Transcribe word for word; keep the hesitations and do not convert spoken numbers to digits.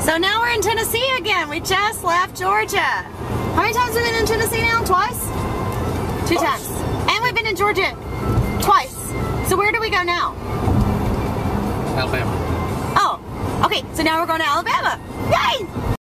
So now we're in Tennessee again. We just left Georgia. How many times have we been in Tennessee now? Twice? Two Twice. times. And we've been in Georgia twice. So where do we go now? Alabama. Oh, okay. So now we're going to Alabama. Yay!